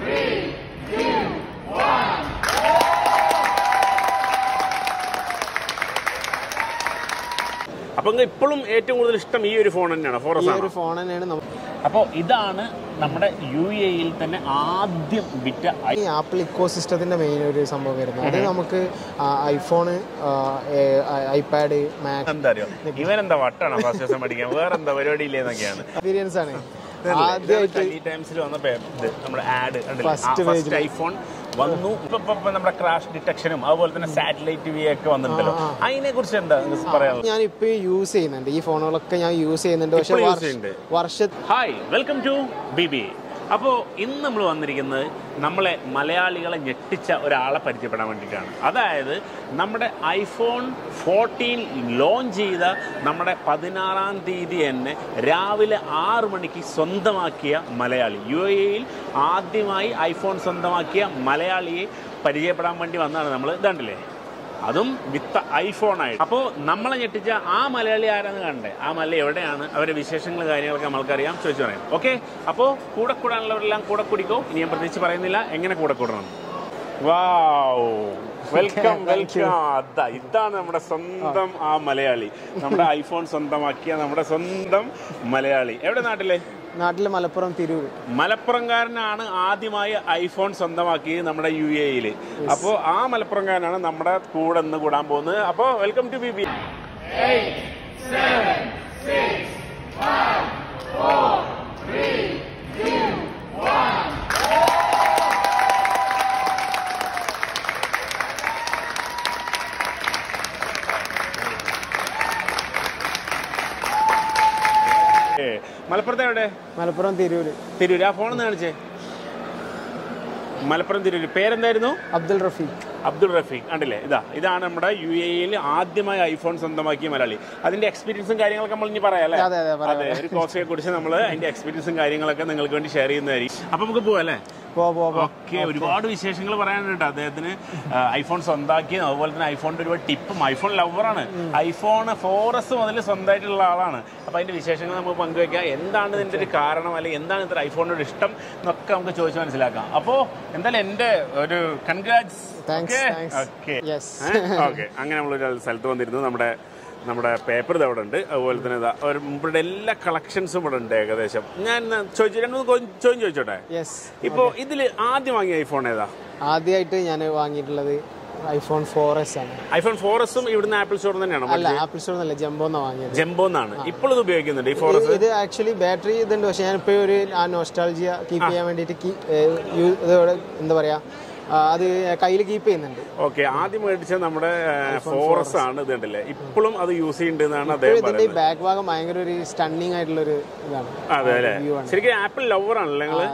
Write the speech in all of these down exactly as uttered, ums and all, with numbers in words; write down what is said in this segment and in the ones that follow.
അപ്പം ഇപ്പോഴും ഏറ്റവും കൂടുതൽ ഇഷ്ടം ഈ ഒരു ഫോൺ തന്നെയാണ്, ഫോറസ് ഫോൺ തന്നെയാണ്. അപ്പോൾ ഇതാണ് നമ്മുടെ യു എയിൽ തന്നെ ആദ്യം വിറ്റ ഈ ആപ്പിൾ ഇക്കോ സിസ്റ്റത്തിന്റെ മെയിൻ ഒരു സംഭവം വരുന്നത്. അത് നമുക്ക് ഐഫോണ്, ഐപാഡ്, മാക്. എന്താ അറിയോ, ഇവനെന്താ വട്ടാണ് ഫസ്റ്റ് ദിവസം പഠിക്കാൻ, വേറെ എന്താ പരിപാടി ഇല്ലേന്നൊക്കെയാണ് എക്സ്പീരിയൻസ് ആണ്. ടൈംസിൽ വന്നപ്പോ നമ്മുടെ ആഡ് ഫസ്റ്റ് ഐഫോൺ വന്നു. ഇപ്പൊ നമ്മുടെ ക്രാഷ് ഡിറ്റക്ഷനും അതുപോലെ തന്നെ സാറ്റലൈറ്റ് വി ഒക്കെ വന്നിട്ടുണ്ടല്ലോ, അതിനെ കുറിച്ച് എന്താ പറയാനുള്ളത്? ഞാൻ ഇപ്പൊ യൂസ് ചെയ്യുന്നുണ്ട് ഈ ഫോണുകളൊക്കെ, ഞാൻ യൂസ് ചെയ്യുന്നുണ്ട്. പക്ഷേ Varsha hi, welcome to B B. അപ്പോൾ ഇന്ന് നമ്മൾ വന്നിരിക്കുന്നത് നമ്മളെ മലയാളികളെ ഞെട്ടിച്ച ഒരാളെ പരിചയപ്പെടാൻ വേണ്ടിയിട്ടാണ്. അതായത് നമ്മുടെ ഐഫോൺ ഫോർട്ടീൻ ലോഞ്ച് ചെയ്ത നമ്മുടെ പതിനാറാം തീയതി തന്നെ രാവിലെ ആറ് മണിക്ക് സ്വന്തമാക്കിയ മലയാളി, യു എയിൽ ആദ്യമായി ഐഫോൺ സ്വന്തമാക്കിയ മലയാളിയെ പരിചയപ്പെടാൻ വേണ്ടി വന്നതാണ് നമ്മൾ. ഇതാണ്ടില്ലേ, അതും വിത്ത് ഐഫോണായിട്ട്. അപ്പോൾ നമ്മളെ ഞെട്ടിച്ച ആ മലയാളി ആരാന്ന് കാണണ്ടേ? ആ മലയാളി എവിടെയാണ്, അവരുടെ വിശേഷങ്ങൾ കാര്യങ്ങളൊക്കെ നമ്മൾക്കറിയാം, ചോദിച്ചു പറയാം. ഓക്കെ, അപ്പോൾ കൂടെ കൂടാനുള്ളവരെല്ലാം കൂടെ കൂടിക്കോ. ഇനി ഞാൻ പ്രത്യേകിച്ച് പറയുന്നില്ല എങ്ങനെ കൂടെ കൂടണം. Wow, welcome welcome. അതാ ഇതാണ് നമ്മുടെ സ്വന്തം ആ മലയാളി, നമ്മുടെ ഐഫോൺ സ്വന്തമാക്കിയ നമ്മുടെ സ്വന്തം മലയാളി. എവിടെ നാട്ടിലെ? നാട്ടിലെ മലപ്പുറം, തിരൂർ. മലപ്പുറംകാരനാണ് ആദ്യമായി ഐഫോൺ സ്വന്തമാക്കിയത് നമ്മുടെ യു എയിൽ. അപ്പോൾ ആ മലപ്പുറംകാരനാണ് നമ്മുടെ കൂടെ നിന്ന് കൂടാൻ പോകുന്നത്. അപ്പോൾ വെൽക്കം ടു ബി ബി. മലപ്പുറത്ത് എവിടെ? മലപ്പുറം, തിരൂര്. തിരൂര്. ആ ഫോണെന്ന് കാണിച്ചേ. മലപ്പുറം, തിരൂര്. പേരെന്തായിരുന്നു? അബ്ദുൾ റഫീഖ്. അബ്ദുൾ റഫീഖ്. കണ്ടില്ലേ, ഇതാ ഇതാണ് നമ്മുടെ യു എയിൽ ആദ്യമായി ഐഫോൺ സ്വന്തമാക്കിയ മലയാളി. അതിന്റെ എക്സ്പീരിയൻസും കാര്യങ്ങളൊക്കെ നമ്മൾ ഇനി പറയാം അല്ലേ? അതെ, ഒരു കോഴ്സിനെ കുറിച്ച് നമ്മൾ അതിന്റെ എക്സ്പീരിയൻസും കാര്യങ്ങളൊക്കെ നിങ്ങൾക്ക് വേണ്ടി ഷെയർ ചെയ്യുന്നതായിരിക്കും. അപ്പൊ നമുക്ക് പോവാം അല്ലേ? ഓക്കെ, ഒരുപാട് വിശേഷങ്ങൾ പറയാനുണ്ട് അദ്ദേഹത്തിന്. ഐഫോൺ സ്വന്തമാക്കിയത്, അതുപോലെ തന്നെ ഐഫോണിന്റെ ഒരുപാട് ടിപ്പും. ഐഫോൺ ലവറാണ്, ഐഫോൺ ഫോറസ് മുതൽ സ്വന്തമായിട്ടുള്ള ആളാണ്. അപ്പൊ അതിന്റെ വിശേഷങ്ങൾ നമുക്ക് പങ്കുവെക്കാം. എന്താണ് ഇതിന്റെ ഒരു കാരണം, അല്ലെങ്കിൽ എന്താണ് ഇത്ര ഐഫോണിനോട് ഇഷ്ടം എന്നൊക്കെ നമുക്ക് ചോദിച്ച് മനസ്സിലാക്കാം. അപ്പോ എന്തായാലും എന്റെ ഒരു കൺഗ്രാറ്റ്സ്. ഓക്കെ, അങ്ങനെ നമ്മളൊരു സ്ഥലത്ത് വന്നിരുന്നു. നമ്മുടെ നമ്മുടെ പേപ്പർ ഇത് അവിടെ ഉണ്ട്, അതുപോലെ തന്നെ ഇവിടെ എല്ലാ കളക്ഷൻസും ഇവിടെ ഉണ്ട് ഏകദേശം. ഞാൻ ചോദിച്ചു രണ്ട് മൂന്ന് ചോദ്യം ചോദിച്ചോട്ടെ? ഇപ്പൊ ഇതില് ആദ്യം വാങ്ങിയ ഐഫോൺ ഏതാ? ആദ്യമായിട്ട് ഞാൻ വാങ്ങിയിട്ടുള്ളത് ഐഫോൺ ഫോർ എസ് ആണ്. ഐഫോൺ ഫോർ എസും ഇവിടുന്ന് ആപ്പിൾ സ്റ്റോറിൽ തന്നെയാണോ? അല്ല, ആപ്പിൾ സ്റ്റോറിൽ ജംബോന്ന് വാങ്ങിയത്. ജംബോന്നാണ്. ഇപ്പോൾ ഇത് ഉപയോഗിക്കുന്നുണ്ട് ഈ ഫോർ എസ്. ഇത് ആക്ച്വലി ബാറ്ററി ഇതുണ്ട്, പക്ഷെ ഞാനിപ്പോ ഒരു ആ നോസ്റ്റാൾജിയ കീപ്പ് ചെയ്യാൻ വേണ്ടിട്ട് എന്താ പറയാ, അത് കയ്യിൽ കീപ്പ് ചെയ്യുന്നുണ്ട്. ഓക്കെ, ആദ്യം മേടിച്ച നമ്മുടെ ഫോറസ് ആണ്. ഇത് കണ്ടില്ലേ, ഇപ്പോഴും അത് യൂസ് ചെയ്യുന്നുണ്ടെന്നാണ് അദ്ദേഹം പറയുന്നത്. ബാക്ക് ഭാഗം ഭയങ്കര ഒരു സ്റ്റണ്ണിങ് ആയിട്ടുള്ള ഒരു ഇതാണ്. അതെ അല്ലേ, ശരിക്കും ആപ്പിൾ ലവർ ആണല്ലേ നിങ്ങള്?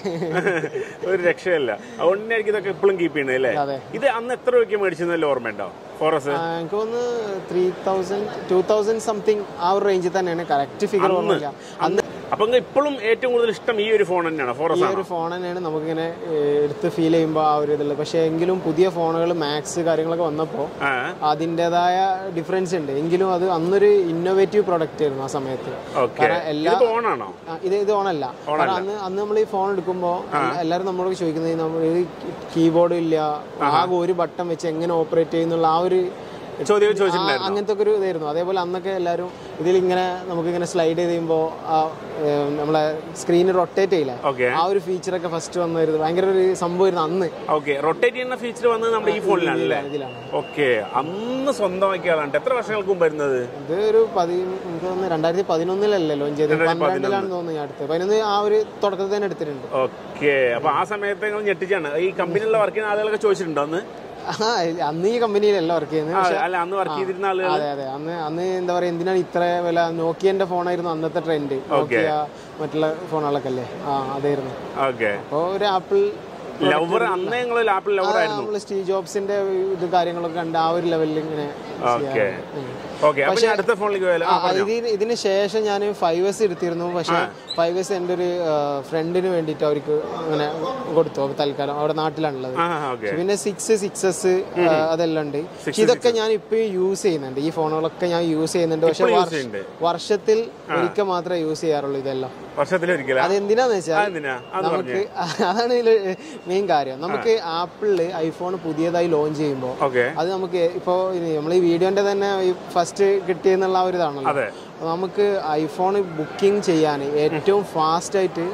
ഒരു രക്ഷയല്ല. അതുകൊണ്ടായിരിക്കും ഇതൊക്കെ ഇപ്പോഴും കീപ്പ് ചെയ്യുന്നത് അല്ലേ? ഇത് അന്ന് എത്ര രൂപയ്ക്ക് മേടിച്ചെന്നല്ലോ ഓർമ്മയുണ്ടോ ഫോറസ്? എനിക്ക് തോന്നുന്നു three thousand two thousand something ആ ഒരു റേഞ്ചിൽ തന്നെയാണ്. കറക്റ്റ് ഫിഗർ ഓർമ്മയില്ല അന്ന്. അപ്പൊ ഇപ്പോഴും ഏറ്റവും കൂടുതൽ ഇഷ്ടം ഈ ഒരു ഫോൺ തന്നെയാണ്, ഫോറസ്. ഈ ഒരു ഫോൺ തന്നെയാണ് നമുക്കിങ്ങനെ എടുത്ത് ഫീൽ ചെയ്യുമ്പോൾ ആ ഒരു ഇതുള്ളത്. പക്ഷെ എങ്കിലും പുതിയ ഫോണുകൾ മാക്സ് കാര്യങ്ങളൊക്കെ വന്നപ്പോൾ അതിൻ്റെതായ ഡിഫറൻസ് ഉണ്ട്. എങ്കിലും അത് അന്നൊരു ഇന്നോവേറ്റീവ് പ്രൊഡക്റ്റ് ആയിരുന്നു ആ സമയത്ത്. എല്ലാ ഇത് ഇത് ഓണല്ല. കാരണം അന്ന് അന്ന് നമ്മൾ ഈ ഫോൺ എടുക്കുമ്പോൾ എല്ലാവരും നമ്മളോട് ചോദിക്കുന്നത് നമ്മൾ കീബോർഡും ഇല്ല, ആകെ ഒരു ബട്ടൺ വെച്ച് എങ്ങനെ ഓപ്പറേറ്റ് ചെയ്യുന്നുള്ള ആ ഒരു അങ്ങനത്തെ ഒക്കെ ഒരു ഇതായിരുന്നു. അതേപോലെ അന്നൊക്കെ എല്ലാവരും ഇതിലിങ്ങനെ നമുക്കിങ്ങനെ സ്ലൈഡ് ചെയ്ത് ചെയ്യുമ്പോൾ നമ്മളെ സ്ക്രീൻ റൊട്ടേറ്റ് ചെയ്യില്ല, ആ ഒരു ഫീച്ചറൊക്കെ ഫസ്റ്റ് വന്നായിരുന്നു. ഭയങ്കര ഒരു സംഭവമായിരുന്നു അന്ന്. റൊട്ടേറ്റ് ചെയ്യുന്ന ഫീച്ചർ വന്നത് നമ്മുടെ ഈ ഫോണിലാണ്. ഓക്കെ, അന്ന് സ്വന്തമാക്കിയാണ്. എത്ര വർഷങ്ങൾക്ക് മുമ്പ് വരുന്നത്? ഇത് ഒരു എനിക്ക് തോന്നുന്നു രണ്ടായിരത്തി പതിനൊന്നിലല്ലേ ലോഞ്ച് ചെയ്തത്, പന്ത്രണ്ടിലാണ് തോന്നുന്നു. ഞാൻ അടുത്ത് പതിനൊന്ന് ആ ഒരു തുടക്കത്തിൽ തന്നെ എടുത്തിട്ടുണ്ട്. ഓക്കെ, അപ്പൊ ആ സമയത്ത് നിങ്ങൾ ഞെട്ടിച്ചാണ്. ഈ കമ്പനിയിലുള്ള വർക്ക് ചെയ്യുന്ന ആളുകളൊക്കെ ചോദിച്ചിട്ടുണ്ടോ അന്ന്? അന്ന് ഈ കമ്പനിയിലല്ല വർക്ക് ചെയ്യുന്നത്. അതെ അതെ, അന്ന് അന്ന് എന്താ പറയാ, എന്തിനാണ് ഇത്ര വില? നോക്കിയന്റെ ഫോണായിരുന്നു അന്നത്തെ ട്രെൻഡ്. നോക്കിയ മറ്റുള്ള ഫോണുകളൊക്കെ അല്ലേ, ആ അതായിരുന്നു. അപ്പൊ ഒരു ആപ്പിൾ ലവർ, അന്ന് ഞങ്ങൾ ആപ്പിൾ ലവർ ആയിരുന്നു. നമ്മള് സ്റ്റീവ് ജോബ്സിന്റെ ഇത് കാര്യങ്ങളൊക്കെ കണ്ട് ആ ഒരു ലെവലിൽ ഇങ്ങനെ. ഇതിന് ശേഷം ഞാൻ ഫൈവ് എസ് എടുത്തിരുന്നു. പക്ഷെ ഫൈവ് എസ് എൻ്റെ ഒരു ഫ്രണ്ടിന് വേണ്ടിയിട്ട് അവർക്ക് അങ്ങനെ കൊടുത്തു തൽക്കാലം, അവിടെ നാട്ടിലാണുള്ളത്. പിന്നെ സിക്സ് സിക്സ് എസ് അതെല്ലാം ഉണ്ട്. ഇതൊക്കെ ഞാൻ ഇപ്പോഴും യൂസ് ചെയ്യുന്നുണ്ട്. ഈ ഫോണുകളൊക്കെ ഞാൻ യൂസ് ചെയ്യുന്നുണ്ട്. പക്ഷെ വർഷത്തിൽ ഒരിക്കൽ മാത്രമേ യൂസ് ചെയ്യാറുള്ളൂ ഇതെല്ലാം. വർഷത്തിലൊരിക്കലും. അതെന്തിനാന്ന് വെച്ചാൽ നമുക്ക് അതാണ് ഇതിൽ മെയിൻ കാര്യം. നമുക്ക് ആപ്പിളില് ഐഫോൺ പുതിയതായി ലോഞ്ച് ചെയ്യുമ്പോൾ അത് നമുക്ക് ഇപ്പോൾ നമ്മൾ ഈ വീഡിയോന്റെ തന്നെ ഫസ്റ്റ് കിട്ടിയെന്നുള്ള ആ ഒരു ഇതാണല്ലോ. നമുക്ക് ഐഫോൺ ബുക്കിംഗ് ചെയ്യാൻ ഏറ്റവും ഫാസ്റ്റ് ആയിട്ട്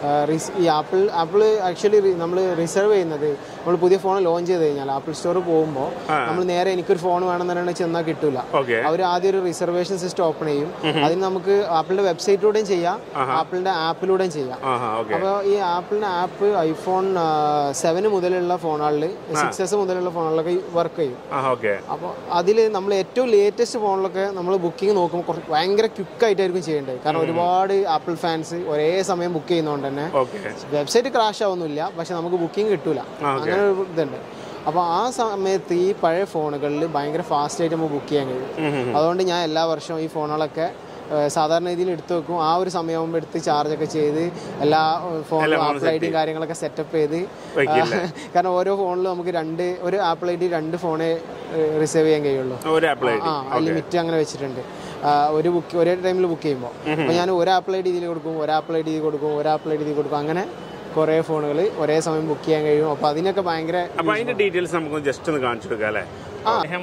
ഈ ആപ്പിൾ ആപ്പിൾ ആക്ച്വലി നമ്മൾ റിസർവ് ചെയ്യുന്നത് നമ്മൾ പുതിയ ഫോൺ ലോഞ്ച് ചെയ്ത് കഴിഞ്ഞാൽ ആപ്പിൾ സ്റ്റോറിൽ പോകുമ്പോൾ നമ്മൾ നേരെ എനിക്കൊരു ഫോൺ വേണമെന്ന് ചെന്നാൽ കിട്ടൂല. അവർ ആദ്യം ഒരു റിസർവേഷൻ സിസ്റ്റം ഓപ്പൺ ചെയ്യും. അതിന് നമുക്ക് ആപ്പിളിന്റെ വെബ്സൈറ്റിലൂടെയും ചെയ്യാം, ആപ്പിളിന്റെ ആപ്പിലൂടെയും ചെയ്യാം. അപ്പോൾ ഈ ആപ്പിളിന്റെ ആപ്പ് ഐഫോൺ സെവന് മുതലുള്ള ഫോണുകളിൽ സിക്സ് എസ് മുതലുള്ള ഫോണുകളിലൊക്കെ വർക്ക് ചെയ്യും. അപ്പോൾ അതിൽ നമ്മൾ ഏറ്റവും ലേറ്റസ്റ്റ് ഫോണിലൊക്കെ നമ്മൾ ബുക്കിംഗ് നോക്കുമ്പോൾ കുറച്ച് ഭയങ്കര ക്വിക്കായിട്ടായിരിക്കും ചെയ്യേണ്ടത്. കാരണം ഒരുപാട് ആപ്പിൾ ഫാൻസ് ഒരേ സമയം ബുക്ക് ചെയ്യുന്നതുകൊണ്ട് തന്നെ വെബ്സൈറ്റ് ക്രാഷ് ആവുന്നില്ല, പക്ഷെ നമുക്ക് ബുക്കിംഗ് കിട്ടൂല. അങ്ങനെ ഒരു ഇതുണ്ട്. അപ്പോൾ ആ സമയത്ത് ഈ പഴയ ഫോണുകളിൽ ഭയങ്കര ഫാസ്റ്റ് ആയിട്ട് നമുക്ക് ബുക്ക് ചെയ്യാൻ കഴിയും. അതുകൊണ്ട് ഞാൻ എല്ലാ വർഷവും ഈ ഫോണുകളൊക്കെ സാധാരണ രീതിയിൽ എടുത്തു വെക്കും. ആ ഒരു സമയമാകുമ്പോൾ എടുത്ത് ചാർജൊക്കെ ചെയ്ത് എല്ലാ ഫോണിലും ആപ്പിൾ ഐ ഡിയും കാര്യങ്ങളൊക്കെ സെറ്റപ്പ് ചെയ്ത്, കാരണം ഓരോ ഫോണിലും നമുക്ക് രണ്ട് ഒരു ആപ്പിൾ ഐ ഡി രണ്ട് ഫോണേ റിസർവ് ചെയ്യാൻ കഴിയുള്ളൂ. ആ ലിമിറ്റ് അങ്ങനെ വെച്ചിട്ടുണ്ട്. ഒരു ബുക്ക് ഒരേ ടൈമിൽ ബുക്ക് ചെയ്യുമ്പോൾ അപ്പോൾ ഞാൻ ഒരു ആപ്പിൾ ഐ ഡി ഇതിൽ കൊടുക്കും, ഒരു ആപ്പിൾ ഐ ഡി കൊടുക്കും, ഒരു ആപ്പിൾ ഐ ഡി കൊടുക്കും. അങ്ങനെ കുറേ ഫോണുകൾ ഒരേ സമയം ബുക്ക് ചെയ്യാൻ കഴിയും. അപ്പോൾ അതിനൊക്കെ ഭയങ്കര അതിന്റെ ഡീറ്റെയിൽസ് നമുക്ക് ജസ്റ്റ് ഒന്ന് കാണിച്ചു കൊടുക്കാം അല്ലേ. അദ്ദേഹം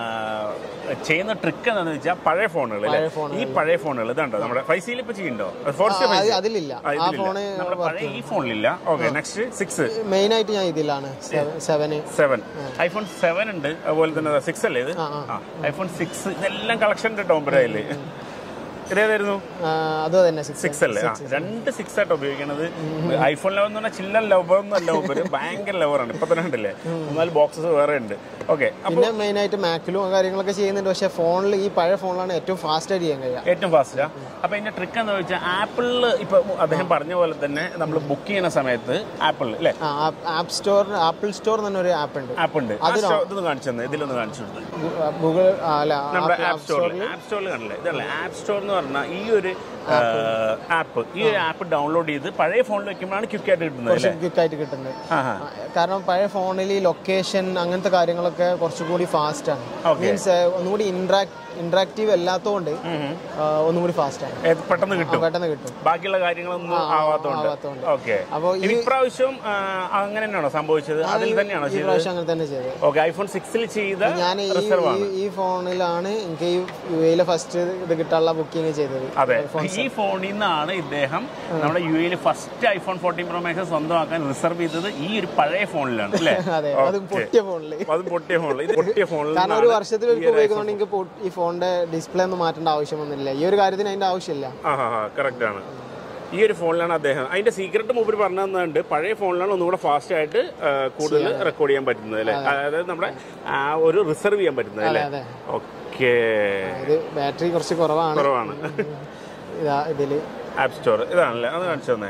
ചെയ്യുന്ന ട്രിക്ക് എന്താണെന്ന് വെച്ചാൽ പഴയ ഫോണുകൾ, ഈ പഴയ ഫോണുകൾ ഇതുണ്ടോ നമ്മുടെ ഫൈസിയിൽ ഇപ്പൊ ചെയ്യണ്ടോ? അതിലില്ല, പഴയ ഈ ഫോണിലില്ല. ഓക്കെ, നെക്സ്റ്റ് സിക്സ് മെയിൻ ആയിട്ട് ഞാൻ ഇതിലാണ് സെവൻ സെവൻ ഐഫോൺ സെവൻ ഉണ്ട്, അതുപോലെ തന്നെ സിക്സ് അല്ലേ ഇത്, ഐഫോൺ സിക്സ് ഇതെല്ലാം കളക്ഷൻ ഉണ്ട് ടോംബറയില്. ഇതേതായിരുന്നു? സിക്സ് അല്ലേ? രണ്ട് സിക്സ് ആയിട്ട് ഉപയോഗിക്കുന്നത്. ഐഫോൺ ലെവൽ എന്ന് പറഞ്ഞാൽ ചില്ലർ ലവർ ഒന്നല്ല, ഉപരി ഭയങ്കര ലവറാണ്. ഇപ്പൊ തന്നെ ഉണ്ടല്ലേ മൂന്നാല് ബോക്സസ് വേറെ ഉണ്ട്. ഓക്കെ, പിന്നെ മെയിൻ ആയിട്ട് മാക്കിലും കാര്യങ്ങളൊക്കെ ചെയ്യുന്നുണ്ട്. പക്ഷെ ഫോണിൽ ഈ പഴയ ഫോണിലാണ് ഏറ്റവും ഫാസ്റ്റ് ആയിട്ട് ചെയ്യാൻ കഴിയുക, ഏറ്റവും ഫാസ്റ്റാ. അപ്പൊ ഇതിന്റെ ട്രിക്ക് എന്താ വെച്ചാൽ ആപ്പിളിൽ ഇപ്പൊ അദ്ദേഹം പറഞ്ഞ പോലെ തന്നെ നമ്മൾ ബുക്ക് ചെയ്യുന്ന സമയത്ത് ആപ്പിളിൽ അല്ലേ ആപ്പ് സ്റ്റോർ ആപ്പിൾ സ്റ്റോർ തന്നെ ഒരു ആപ്പ് ഉണ്ട് ആപ്പ് ഉണ്ട് ഇതൊന്ന് കാണിച്ചു തന്നെ, ഇതിലൊന്ന് കാണിച്ചു ഗൂഗിൾ നമ്മുടെ ആപ്പ് സ്റ്റോറിൽ ആപ്പ് സ്റ്റോറിൽ കാണില്ലേ ഇതല്ലേ ആപ്പ് സ്റ്റോർ എന്ന് പറഞ്ഞാൽ ഈ ഒരു ആപ്പ് ഈ ഒരു ആപ്പ് ഡൗൺലോഡ് ചെയ്ത് പഴയ ഫോണിൽ വെക്കുമ്പോഴാണ് ക്വിക്കായിട്ട് കിട്ടുന്നത് ക്വിക്കായിട്ട് കിട്ടുന്നത്. കാരണം പഴയ ഫോണിൽ ഈ ലൊക്കേഷൻ അങ്ങനത്തെ കാര്യങ്ങളൊക്കെ കുറച്ചുകൂടി ഫാസ്റ്റ് ആണ്. മീൻസ് ഒന്നുകൂടി ഇന്ററാക്ട് ഇന്ററാക്റ്റീവ് അല്ലാത്തതുകൊണ്ട് ഒന്നുകൂടി ഫാസ്റ്റ് ആണ്, പെട്ടെന്ന് കിട്ടും പെട്ടെന്ന് കിട്ടും ബാക്കിയുള്ള കാര്യങ്ങളൊന്നും ആവാത്തതുകൊണ്ട്. ഓക്കെ, അപ്പോൾ ഇപ്രാവശ്യം അങ്ങനെ തന്നെയാണോ സംഭവിച്ചത്? അതിൽ തന്നെയാണോ ഇപ്രാവശ്യം അങ്ങനെ തന്നെ ചെയ്തത്? ഓക്കെ, ഐഫോൺ സിക്സിൽ ചെയ്ത ഞാൻ ഈ ഫോണിലാണ് എനിക്ക് ഈ യു എയിലെ ഫസ്റ്റ് ഇത് കിട്ടാനുള്ള ബുക്കിംഗ് ചെയ്തത്. അതെ, ഈ ഫോണിൽ നിന്നാണ് ഇദ്ദേഹം നമ്മുടെ യു എയിൽ first iPhone fourteen pro max സ്വന്തമാക്കാൻ റിസർവ് ചെയ്തത് ഈ ഒരു പഴയ ഫോണിലാണ് അല്ലേ? അതും പൊട്ടിയ ഫോണിൽ അതും പൊട്ടിയ ഫോണിൽ ഇത് പൊട്ടിയ ഫോണിൽ കാരണം ഒരു വർഷത്തിൽ ഉപയോഗിക്കുന്നുണ്ടെങ്കിൽ ഈ ഫോണിന്റെ ഡിസ്പ്ലേ ഒന്നും മാറ്റേണ്ട ആവശ്യമൊന്നുമില്ല. ഈ ഒരു കാര്യത്തിന് അതിന്റെ ആവശ്യമില്ല. കറക്റ്റ് ആണ്. ഈ ഒരു ഫോണിലാണ് അദ്ദേഹം അതിന്റെ സീക്രട്ട് മൂപ്പർ പറഞ്ഞു തന്നുണ്ട്. പഴയ ഫോണിലാണ് ഒന്നുകൂടെ ഫാസ്റ്റ് ആയിട്ട് കൂടുതൽ റെക്കോർഡ് ചെയ്യാൻ പറ്റുന്നത് അല്ലേ, അതായത് നമ്മുടെ ഒരു റിസർവ് ചെയ്യാൻ പറ്റുന്നത് അല്ലേ? ഓക്കെ, ബാറ്ററി കുറച്ച് കുറവാണ് കുറവാണ് ഇതാ ഇതില് ആപ്പ് സ്റ്റോർ ഇതാണല്ലേ, അത് കാണിച്ചു തന്നെ.